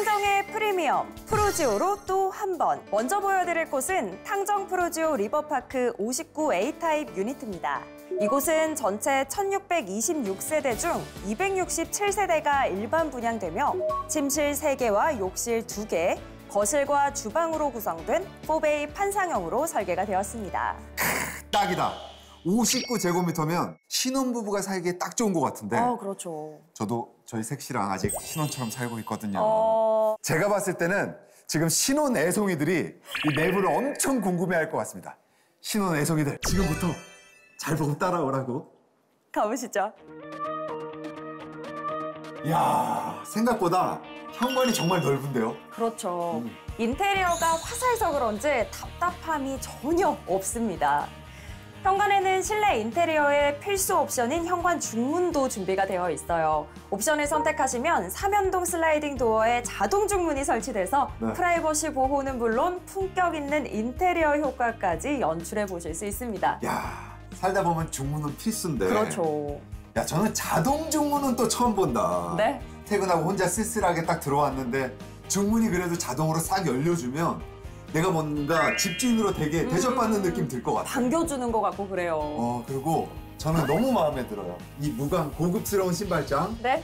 탕정의 프리미엄 프루지오로 또 한 번. 먼저 보여드릴 곳은 탕정 프루지오 리버파크 59 A타입 유니트입니다. 이곳은 전체 1626세대 중 267세대가 일반 분양되며 침실 3개와 욕실 2개, 거실과 주방으로 구성된 4베이 판상형으로 설계가 되었습니다. 딱이다. 59제곱미터면 신혼부부가 살기에 딱 좋은 것 같은데. 그렇죠. 저도 저희 색시랑 아직 신혼처럼 살고 있거든요. 제가 봤을 때는 지금 신혼 애송이들이 이 내부를 엄청 궁금해할 것 같습니다. 신혼 애송이들 지금부터 잘 보고 따라오라고. 가보시죠. 이야, 생각보다 현관이 정말 넓은데요? 그렇죠. 인테리어가 화사해서 그런지 답답함이 전혀 없습니다. 현관에는 실내 인테리어의 필수 옵션인 현관 중문도 준비가 되어 있어요. 옵션을 선택하시면 3연동 슬라이딩 도어에 자동 중문이 설치돼서 프라이버시 보호는 물론 품격 있는 인테리어 효과까지 연출해 보실 수 있습니다. 야, 살다 보면 중문은 필수인데. 그렇죠. 야, 저는 자동 중문은 또 처음 본다. 네. 퇴근하고 혼자 쓸쓸하게 딱 들어왔는데 중문이 그래도 자동으로 싹 열려주면 내가 뭔가 집주인으로 되게 대접받는 느낌 들 것 같아요. 반겨주는 것 같고 그래요. 그리고 저는 너무 마음에 들어요. 이 무광 고급스러운 신발장. 네.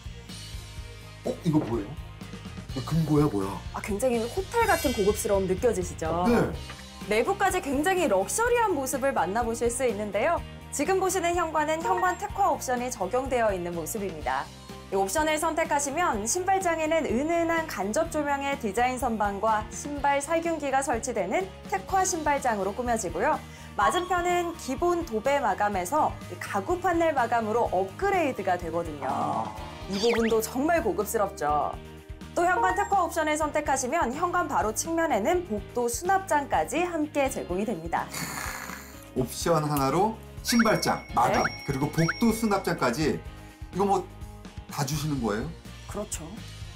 이거 뭐예요? 이거 금고야 뭐야? 굉장히 호텔 같은 고급스러움 느껴지시죠? 네. 내부까지 굉장히 럭셔리한 모습을 만나보실 수 있는데요. 지금 보시는 현관은 현관 특화 옵션이 적용되어 있는 모습입니다. 이 옵션을 선택하시면 신발장에는 은은한 간접 조명의 디자인 선반과 신발 살균기가 설치되는 특화 신발장으로 꾸며지고요. 맞은편은 기본 도배 마감에서 가구 판넬 마감으로 업그레이드가 되거든요. 이 부분도 정말 고급스럽죠. 또 현관 특화 옵션을 선택하시면 현관 바로 측면에는 복도 수납장까지 함께 제공이 됩니다. 옵션 하나로 신발장, 마감, 그리고 복도 수납장까지 이거 뭐 다 주시는 거예요? 그렇죠.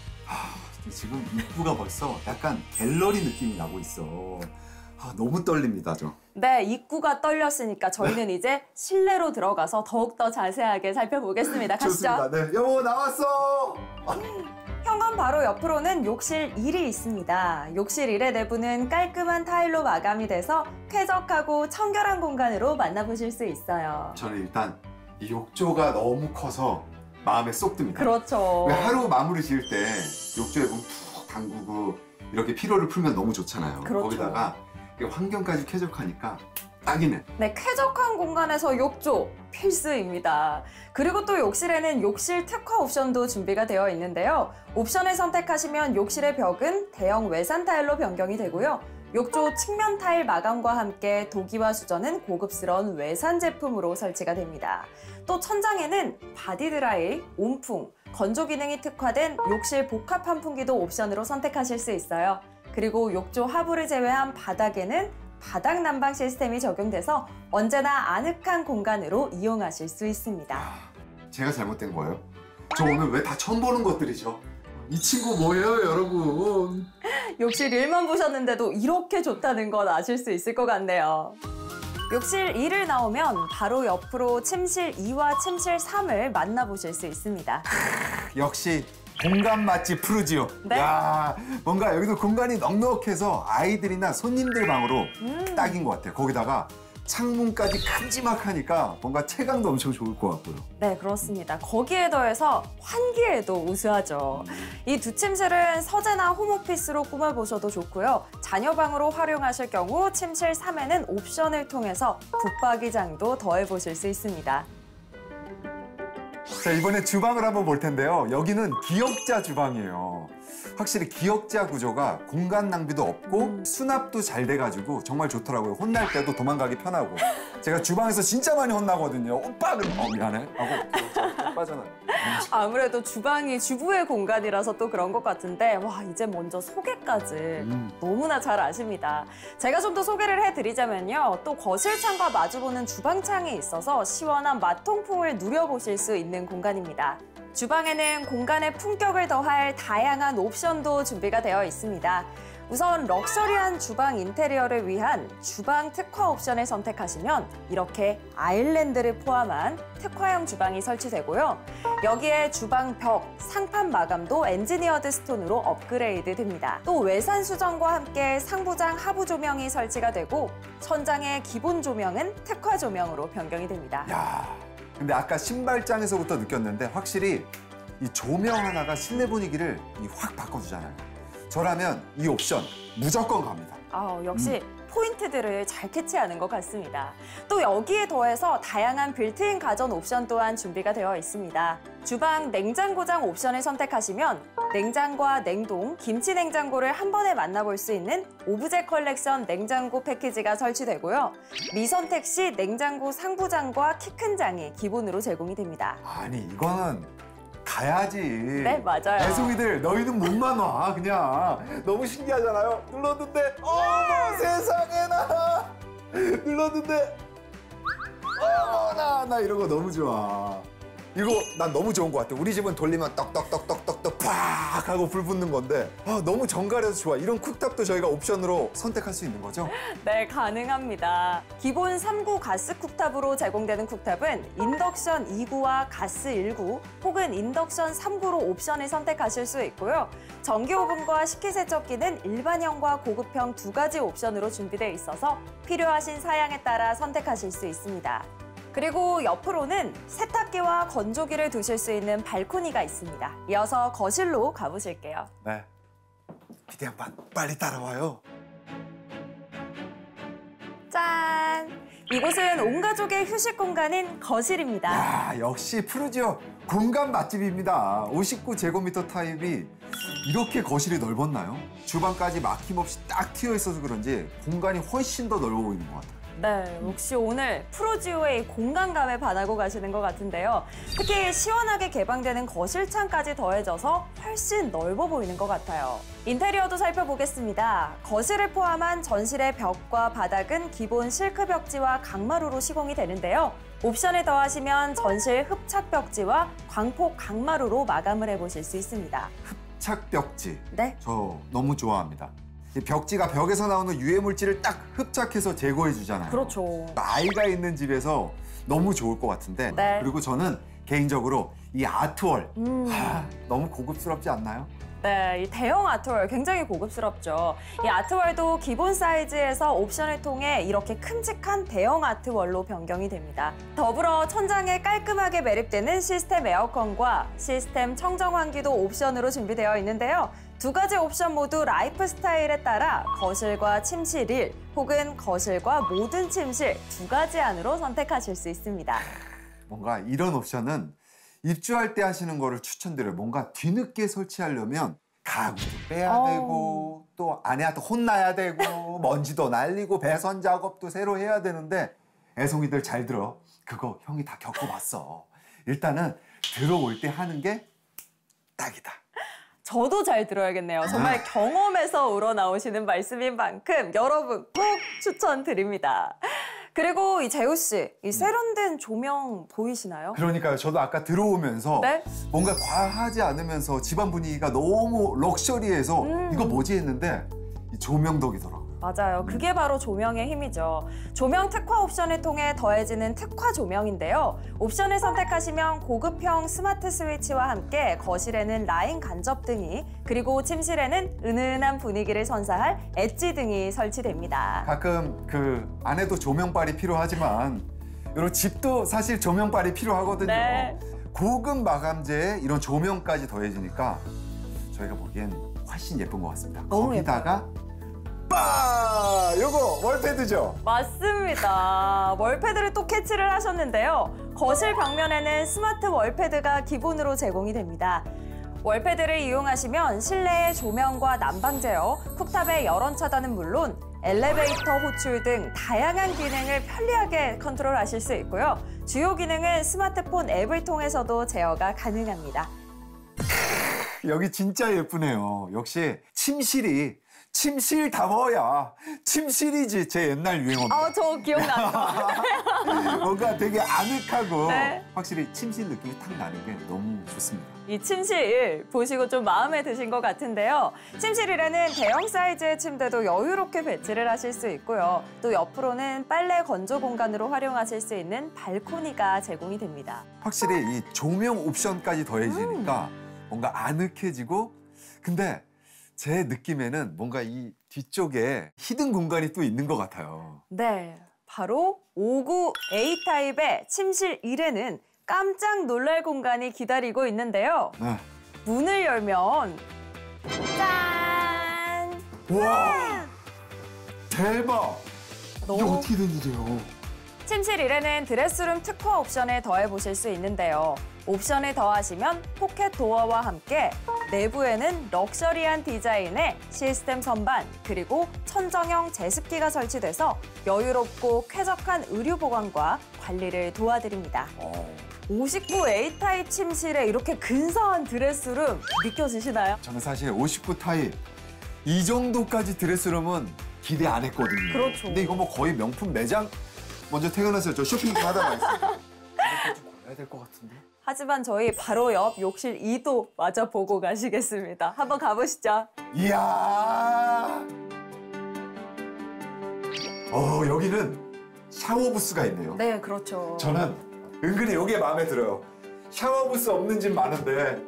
지금 입구가 벌써 약간 갤러리 느낌이 나고 있어. 너무 떨립니다, 저. 네, 입구가 떨렸으니까 저희는 이제 실내로 들어가서 더욱더 자세하게 살펴보겠습니다. 가시죠. 좋습니다. 네, 여보 나왔어! 현관 바로 옆으로는 욕실 1이 있습니다. 욕실 1의 내부는 깔끔한 타일로 마감이 돼서 쾌적하고 청결한 공간으로 만나보실 수 있어요. 저는 일단 이 욕조가 너무 커서 마음에 쏙 듭니다. 그렇죠. 왜 하루 마무리 지을 때 욕조에 문 푹 담그고 이렇게 피로를 풀면 너무 좋잖아요. 그렇죠. 거기다가 환경까지 쾌적하니까 딱이네. 네, 쾌적한 공간에서 욕조 필수입니다. 그리고 또 욕실에는 욕실 특화 옵션도 준비가 되어 있는데요. 옵션을 선택하시면 욕실의 벽은 대형 외산 타일로 변경이 되고요. 욕조 측면 타일 마감과 함께 도기와 수전은 고급스러운 외산 제품으로 설치가 됩니다. 또 천장에는 바디드라이, 온풍, 건조 기능이 특화된 욕실 복합 환풍기도 옵션으로 선택하실 수 있어요. 그리고 욕조 하부를 제외한 바닥에는 바닥 난방 시스템이 적용돼서 언제나 아늑한 공간으로 이용하실 수 있습니다. 제가 잘못된 거예요? 저 오늘 왜 다 처음 보는 것들이죠? 이 친구 뭐예요, 여러분? 욕실 1만 보셨는데도 이렇게 좋다는 건 아실 수 있을 것 같네요. 욕실 2를 나오면 바로 옆으로 침실 2와 침실 3을 만나보실 수 있습니다. 역시 공간 맛집 프루지오. 네. 야, 뭔가 여기도 공간이 넉넉해서 아이들이나 손님들 방으로 딱인 것 같아요. 거기다가 창문까지 큼지막하니까 뭔가 체감도 엄청 좋을 것 같고요. 네, 그렇습니다. 거기에 더해서 환기에도 우수하죠. 이 두 침실은 서재나 홈오피스로 꾸며보셔도 좋고요. 자녀방으로 활용하실 경우 침실 3에는 옵션을 통해서 붙박이장도 더해보실 수 있습니다. 자, 이번에 주방을 한번 볼 텐데요. 여기는 기역자 주방이에요. 확실히 기역자 구조가 공간 낭비도 없고 수납도 잘 돼가지고 정말 좋더라고요. 혼날 때도 도망가기 편하고. 제가 주방에서 진짜 많이 혼나거든요. 오빠! 미안해. 하고 빠져나요. 아무래도 주방이 주부의 공간이라서 또 그런 것 같은데 와, 이제 먼저 소개까지 너무나 잘 아십니다. 제가 좀 더 소개를 해드리자면요. 또 거실창과 마주보는 주방창이 있어서 시원한 맛통풍을 누려보실 수 있는 공간입니다. 주방에는 공간의 품격을 더할 다양한 옵션도 준비가 되어 있습니다. 우선 럭셔리한 주방 인테리어를 위한 주방 특화 옵션을 선택하시면 이렇게 아일랜드를 포함한 특화형 주방이 설치되고요. 여기에 주방 벽, 상판 마감도 엔지니어드 스톤으로 업그레이드 됩니다. 또 외산 수정과 함께 상부장 하부 조명이 설치가 되고 천장의 기본 조명은 특화 조명으로 변경이 됩니다. 야, 근데 아까 신발장에서부터 느꼈는데 확실히 이 조명 하나가 실내 분위기를 확 바꿔주잖아요. 저라면 이 옵션 무조건 갑니다. 역시 포인트들을 잘 캐치하는 것 같습니다. 또 여기에 더해서 다양한 빌트인 가전 옵션 또한 준비가 되어 있습니다. 주방 냉장고장 옵션을 선택하시면 냉장과 냉동, 김치 냉장고를 한 번에 만나볼 수 있는 오브제 컬렉션 냉장고 패키지가 설치되고요. 미선택 시 냉장고 상부장과 키 큰 장이 기본으로 제공이 됩니다. 아니 이거는 가야지. 네, 맞아요. 애송이들 너희는 몸만 와 그냥. 너무 신기하잖아요. 눌렀는데 어머 세상에나 눌렀는데 어머나 나 이런 거 너무 좋아. 이거 난 너무 좋은 것 같아. 우리 집은 돌리면 떡떡떡떡떡떡 팍 하고 불 붙는 건데 너무 정갈해서 좋아. 이런 쿡탑도 저희가 옵션으로 선택할 수 있는 거죠? 네, 가능합니다. 기본 3구 가스 쿡탑으로 제공되는 쿡탑은 인덕션 2구와 가스 1구 혹은 인덕션 3구로 옵션을 선택하실 수 있고요. 전기 오븐과 식기세척기는 일반형과 고급형 두 가지 옵션으로 준비되어 있어서 필요하신 사양에 따라 선택하실 수 있습니다. 그리고 옆으로는 세탁기와 건조기를 두실 수 있는 발코니가 있습니다. 이어서 거실로 가보실게요. 네. 기대 한번 빨리 따라와요. 짠! 이곳은 온 가족의 휴식 공간인 거실입니다. 야, 역시 푸르지오 공간 맛집입니다. 59제곱미터 타입이 이렇게 거실이 넓었나요? 주방까지 막힘없이 딱 튀어 있어서 그런지 공간이 훨씬 더 넓어 보이는 것 같아요. 네, 역시 오늘 프로지오의 공간감에 반하고 가시는 것 같은데요. 특히 시원하게 개방되는 거실창까지 더해져서 훨씬 넓어 보이는 것 같아요. 인테리어도 살펴보겠습니다. 거실을 포함한 전실의 벽과 바닥은 기본 실크 벽지와 강마루로 시공이 되는데요. 옵션을 더하시면 전실 흡착 벽지와 광폭 강마루로 마감을 해보실 수 있습니다. 흡착 벽지. 네. 저 너무 좋아합니다. 이 벽지가 벽에서 나오는 유해 물질을 딱 흡착해서 제거해 주잖아요. 그렇죠. 아이가 있는 집에서 너무 좋을 것 같은데. 네. 그리고 저는 개인적으로 이 아트월 너무 고급스럽지 않나요? 네, 이 대형 아트월 굉장히 고급스럽죠. 이 아트월도 기본 사이즈에서 옵션을 통해 이렇게 큼직한 대형 아트월로 변경이 됩니다. 더불어 천장에 깔끔하게 매립되는 시스템 에어컨과 시스템 청정 환기도 옵션으로 준비되어 있는데요. 두 가지 옵션 모두 라이프 스타일에 따라 거실과 침실 1 혹은 거실과 모든 침실 두 가지 안으로 선택하실 수 있습니다. 뭔가 이런 옵션은 입주할 때 하시는 거를 추천드려요. 뭔가 뒤늦게 설치하려면 가구도 빼야 되고 또 아내한테 혼나야 되고 먼지도 날리고 배선 작업도 새로 해야 되는데 애송이들 잘 들어. 그거 형이 다 겪어봤어. 일단은 들어올 때 하는 게 딱이다. 저도 잘 들어야겠네요. 정말 경험에서 우러나오시는 말씀인 만큼 여러분 꼭 추천드립니다. 그리고 이 재우 씨, 이 세련된 조명 보이시나요? 그러니까요. 저도 아까 들어오면서 네? 뭔가 과하지 않으면서 집안 분위기가 너무 럭셔리해서 이거 뭐지 했는데 이 조명 덕이더라고요. 맞아요. 그게 바로 조명의 힘이죠. 조명 특화 옵션을 통해 더해지는 특화 조명인데요. 옵션을 선택하시면 고급형 스마트 스위치와 함께 거실에는 라인 간접등이 그리고 침실에는 은은한 분위기를 선사할 엣지 등이 설치됩니다. 가끔 그 안에도 조명빨이 필요하지만 이런 집도 사실 조명빨이 필요하거든요. 네. 고급 마감재에 이런 조명까지 더해지니까 저희가 보기엔 훨씬 예쁜 것 같습니다. 너무 거기다가 빠! 요거 월패드죠? 맞습니다. 월패드를 또 캐치를 하셨는데요. 거실 벽면에는 스마트 월패드가 기본으로 제공이 됩니다. 월패드를 이용하시면 실내의 조명과 난방 제어, 쿡탑의 열원 차단은 물론 엘리베이터 호출 등 다양한 기능을 편리하게 컨트롤하실 수 있고요. 주요 기능은 스마트폰 앱을 통해서도 제어가 가능합니다. 여기 진짜 예쁘네요. 역시 침실이 침실 담어야 침실이지. 제 옛날 유행어입니다. 저 기억나는 거. 뭔가 되게 아늑하고 네. 확실히 침실 느낌이 탁 나는 게 너무 좋습니다. 이 침실 보시고 좀 마음에 드신 것 같은데요. 침실이라는 대형 사이즈의 침대도 여유롭게 배치를 하실 수 있고요. 또 옆으로는 빨래 건조 공간으로 활용하실 수 있는 발코니가 제공이 됩니다. 확실히 이 조명 옵션까지 더해지니까 뭔가 아늑해지고, 근데 제 느낌에는 뭔가 이 뒤쪽에 히든 공간이 또 있는 것 같아요. 네, 바로 59 A타입의 침실 1에는 깜짝 놀랄 공간이 기다리고 있는데요. 네. 문을 열면 짠! 와! 대박! 이게 너무 어떻게 된 일이에요? 침실 1에는 드레스룸 특화 옵션을 더해보실 수 있는데요. 옵션을 더하시면 포켓 도어와 함께 내부에는 럭셔리한 디자인의 시스템 선반 그리고 천정형 제습기가 설치돼서 여유롭고 쾌적한 의류 보관과 관리를 도와드립니다. 59 A타입 침실에 이렇게 근사한 드레스룸 느껴지시나요? 저는 사실 59 타입 이 정도까지 드레스룸은 기대 안 했거든요. 그렇죠. 근데 이거 뭐 거의 명품 매장 먼저 퇴근하세요. 저 쇼핑 좀 하다 말겠습니다. 이거 좀 골라야 될 것 같은데. 하지만 저희 바로 옆 욕실 2도 마저 보고 가시겠습니다. 한번 가보시죠. 이야. 여기는 샤워 부스가 있네요. 네, 그렇죠. 저는 은근히 이게 마음에 들어요. 샤워 부스 없는 집 많은데.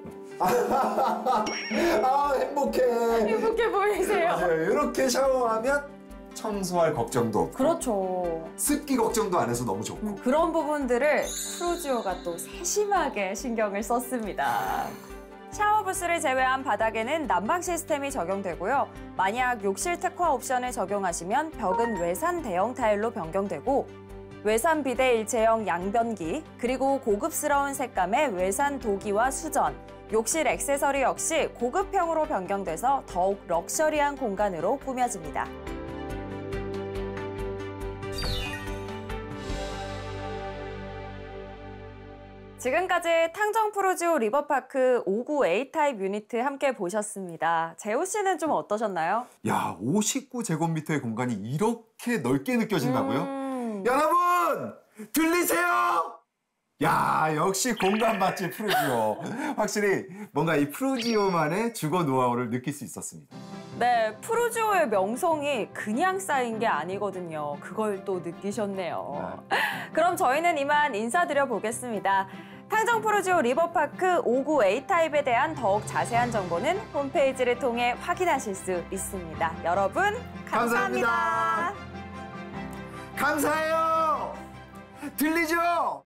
행복해. 행복해 보이세요. 맞아요. 이렇게 샤워하면 청소할 걱정도 없고. 그렇죠. 습기 걱정도 안 해서 너무 좋고. 그런 부분들을 프루지오가 또 세심하게 신경을 썼습니다. 샤워 부스를 제외한 바닥에는 난방 시스템이 적용되고요. 만약 욕실 특화 옵션을 적용하시면 벽은 외산 대형 타일로 변경되고 외산 비대 일체형 양변기, 그리고 고급스러운 색감의 외산 도기와 수전, 욕실 액세서리 역시 고급형으로 변경돼서 더욱 럭셔리한 공간으로 꾸며집니다. 지금까지 탕정 프루지오 리버파크 59 A타입 유니트 함께 보셨습니다. 재호 씨는 좀 어떠셨나요? 야, 59제곱미터의 공간이 이렇게 넓게 느껴진다고요? 여러분! 들리세요? 야, 역시 공간 맛집 프루지오. 확실히 뭔가 이 프루지오만의 주거 노하우를 느낄 수 있었습니다. 네, 프루지오의 명성이 그냥 쌓인 게 아니거든요. 그걸 또 느끼셨네요. 그럼 저희는 이만 인사드려 보겠습니다. 탕정 프루지오 리버파크 59 A타입에 대한 더욱 자세한 정보는 홈페이지를 통해 확인하실 수 있습니다. 여러분, 감사합니다. 감사해요! 들리죠?